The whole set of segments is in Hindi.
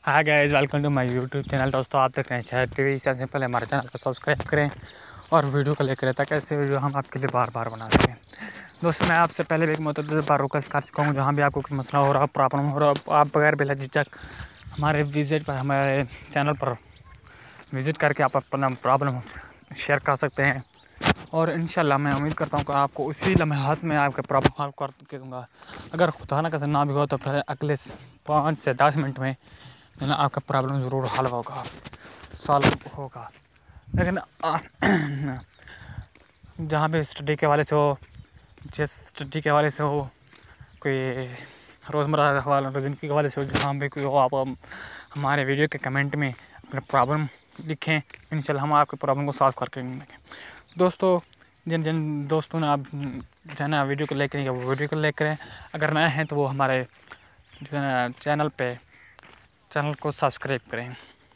Hi guys, welcome to my YouTube channel. दोस्तों, आप देख रहे हैं शायद टीवी। सबसे पहले हमारे चैनल को सब्सक्राइब करें और वीडियो को लाइक करें ताकि ऐसे वीडियो हम आपके लिए बार बार बना सकें। दोस्तों, मैं आपसे पहले भी एक मतलब बार रिक्वेस्ट कर चुका हूँ, जहाँ भी आपको कोई मसला हो रहा, प्रॉब्लम हो रहा, आप बगैर बिला झिझक हमारे चैनल पर विज़िट करके आप अपना प्रॉब्लम शेयर कर सकते हैं। और इंशाल्लाह मैं उम्मीद करता हूँ कि आपको उसी लम्हात में आपके प्रॉब्लम हल कर दूँगा। अगर खुदा ना करे ना भी हो तो फिर अगले 5 से 10 मिनट में आपका प्रॉब्लम ज़रूर हल होगा, सॉल्व होगा। लेकिन जहाँ भी स्टडी के हवाले से हो, जिस स्टडी के हवाले से हो, कोई रोज़मर्रा के हवाले ज़िंदगी के हवाले से हो, जहाँ भी कोई हो, आप हमारे वीडियो के कमेंट में अपना प्रॉब्लम लिखें। इंशाल्लाह हम आपके प्रॉब्लम को सॉल्व करके देंगे। दोस्तों, जिन जिन दोस्तों ने आप जो है ना वीडियो को लाइक करेंगे वो वीडियो को लाइक करें। अगर नए हैं तो वो हमारे जो है ना चैनल को सब्सक्राइब करें।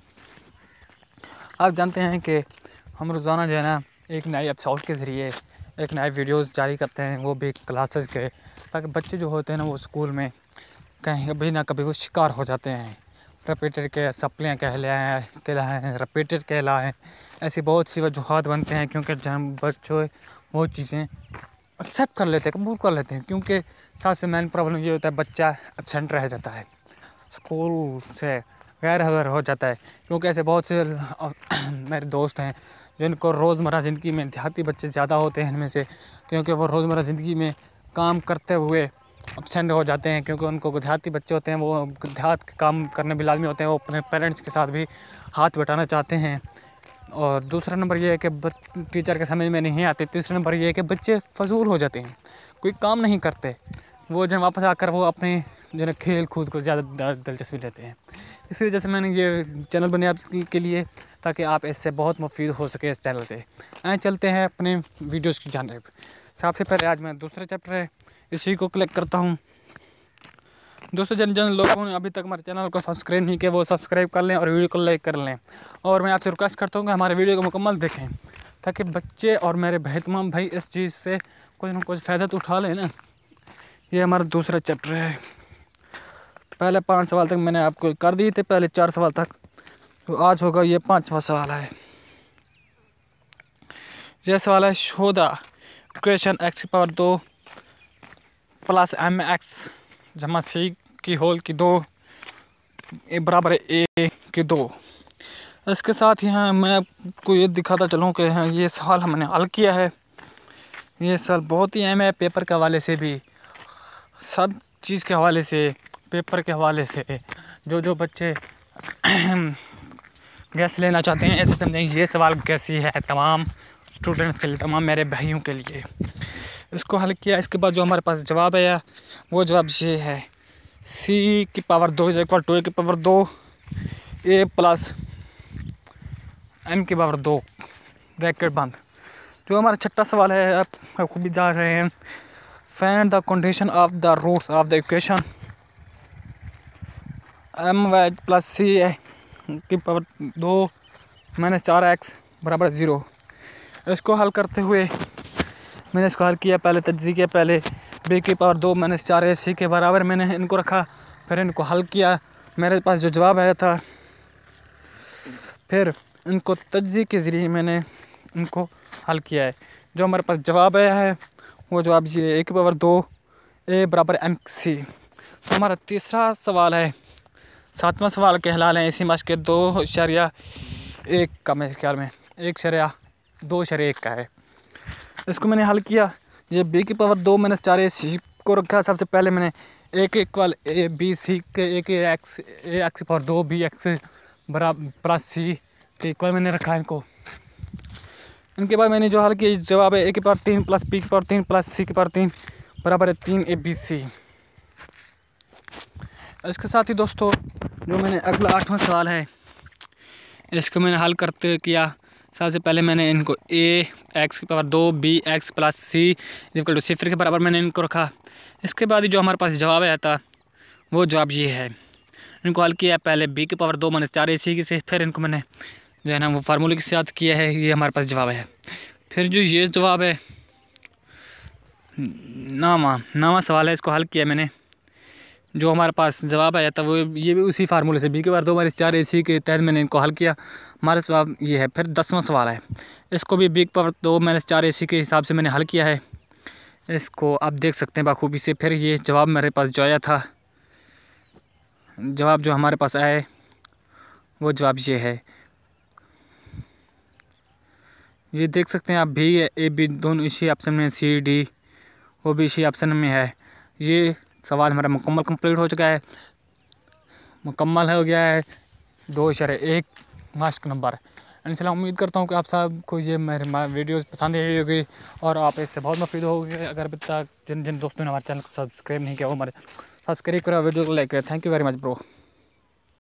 आप जानते हैं कि हम रोज़ाना जो है ना एक नए एपिसोड के ज़रिए एक नए वीडियोस जारी करते हैं, वो भी क्लासेस के, ताकि बच्चे जो होते हैं ना वो स्कूल में कहीं कभी ना कभी वो शिकार हो जाते हैं। रिपीटेड के सप्लियाँ कहलाएँ, रिपीटेड कहलाएँ, ऐसी बहुत सी वजूहात बनते हैं, क्योंकि जब बच्चे वो चीज़ें एक्सेप्ट कर लेते हैं, कबूल कर लेते हैं। क्योंकि सबसे मेन प्रॉब्लम ये होता है, बच्चा एब्सेंट रह जाता है, स्कूल से गैर हाज़िर हो जाता है। क्योंकि ऐसे बहुत से मेरे दोस्त हैं जिनको रोज़मर्रा ज़िंदगी में देहाती बच्चे ज़्यादा होते हैं इनमें से, क्योंकि वो रोज़मर्रा ज़िंदगी में काम करते हुए एब्सेंट हो जाते हैं। क्योंकि उनको देहाती बच्चे होते हैं, वो देहात के काम करने भी लाजमी होते हैं, वो अपने पेरेंट्स के साथ भी हाथ बटाना चाहते हैं। और दूसरा नंबर ये है कि टीचर के समझ में नहीं आते। तीसरा नंबर ये है कि बच्चे फजूल हो जाते हैं, कोई काम नहीं करते। वो जब वापस आकर वो अपने जो है खेल कूद को ज़्यादा दिलचस्पी लेते हैं। इसी वजह से मैंने ये चैनल बनाया आपके लिए, ताकि आप इससे बहुत मुफीद हो सके इस चैनल से। आए चलते हैं अपने वीडियोज़ की जानिब। सबसे पहले आज मैं दूसरा चैप्टर है, इसी को क्लिक करता हूँ। दोस्तों, जिन जिन लोगों ने अभी तक हमारे चैनल को सब्सक्राइब नहीं किया वो सब्सक्राइब कर लें और वीडियो को लाइक कर लें। और मैं आपसे रिक्वेस्ट करता हूँ कि हमारे वीडियो को मुकम्मल देखें, ताकि बच्चे और मेरे तमाम भाई इस चीज़ से कुछ ना कुछ फ़ायदा तो उठा लें ना। ये हमारा दूसरा चैप्टर है। पहले 5 सवाल तक मैंने आपको कर दिए थे, पहले 4 सवाल तक, तो आज होगा ये 5वां सवाल है। यह सवाल है, show the equation x⁻² plus mx जमा c की होल की 2 बराबर a की 2। इसके साथ ही मैं आपको ये दिखाता चलूँ कि ये सवाल हमने हल किया है। ये सवाल बहुत ही अहम है, पेपर के हवाले से भी, सब चीज़ के हवाले से, पेपर के हवाले से। जो बच्चे गैस लेना चाहते हैं, ऐसे समझें ये सवाल गैस ही है तमाम स्टूडेंट्स के लिए, तमाम मेरे भाइयों के लिए। इसको हल किया, इसके बाद जो हमारे पास जवाब आया वो जवाब ये है, c⁻² = a⁻² a plus m⁻² bracket बंद। जो हमारा छठा सवाल है, आप खूब भी जा रहे हैं, find the condition of the roots of the equation my plus c⁻² - 4x = 0। इसको हल करते हुए मैंने इसको हल किया, पहले तज्ज़ी किया, पहले b⁻² - 4ac के बराबर मैंने इनको रखा, फिर इनको हल किया, मेरे पास जो जवाब आया था, फिर इनको तज्ज़ी के ज़रिए मैंने इनको हल किया है। जो हमारे पास जवाब आया है वो जवाब ये a⁻² a = mc। तो हमारा तीसरा सवाल है, 7वां सवाल कहला लें इसी मश्क के 2.1 का, मेरे ख्याल में 1.2.1 का है। इसको मैंने हल किया, ये b⁻² - 4ac को रखा। सबसे पहले मैंने a के इक्वल a b c के a के x⁻² bx बराबर प्लस c के इक्वल मैंने रखा इनको। इनके बाद मैंने जो हल किया जवाब है a⁻³ plus b⁻³ plus c⁻³ बराबर 3abc। इसके साथ ही दोस्तों, जो मैंने अगला 8वां सवाल है, इसको मैंने हल करते किया। सबसे पहले मैंने इनको a⁻² bx प्लस c = 0 के बराबर मैंने इनको रखा। इसके बाद जो हमारे पास जवाब आया था वो जवाब ये है। इनको हल किया, पहले b⁻² - 4ac से, फिर इनको मैंने जो है ना वो फार्मूले के साथ किया है। ये हमारे पास जवाब है। फिर जो ये जवाब है, 9वां सवाल है, इसको हल किया मैंने। जो हमारे पास जवाब आया था वो ये भी उसी फार्मूले से, बी के बार 2 - 4 AC के तहत मैंने इनको हल किया, हमारा जवाब ये है। फिर 10वां सवाल है, इसको भी बी के पावर 2 - 4 AC के हिसाब से मैंने हल किया है, इसको आप देख सकते हैं बाखूबी से। फिर ये जवाब मेरे पास जो आया था, जवाब जो हमारे पास आया है वो जवाब ये है, ये देख सकते हैं आप, भी ए बी दोनों इसी ऑप्शन में, सी डी वो भी इसी ऑप्शन में है। ये सवाल हमारा मुकम्मल कंप्लीट हो चुका है, मुकम्मल हो गया है 2.1 मार्क्स का नंबर। इंशाल्लाह उम्मीद करता हूँ कि आप सबको ये मेरे वीडियोस पसंद आई होगी और आप इससे बहुत मुफीद होगे। अगर अभी तक जिन जिन दोस्तों ने हमारे चैनल को सब्सक्राइब नहीं किया वो हमारे सब्सक्राइब करो, वीडियो को लाइक करें। Thank you very much bro.